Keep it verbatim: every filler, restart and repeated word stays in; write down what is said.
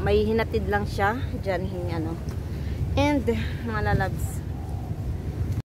may hinatid lang siya dyan, ano. And mga lalabs,